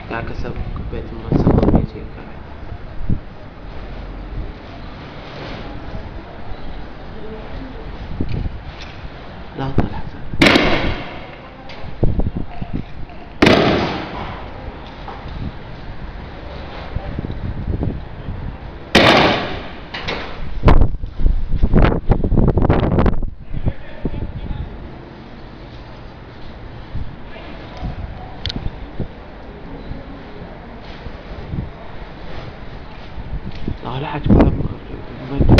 قاعد كسب بيت ما سبب بيجي لا طلع لا لا حاج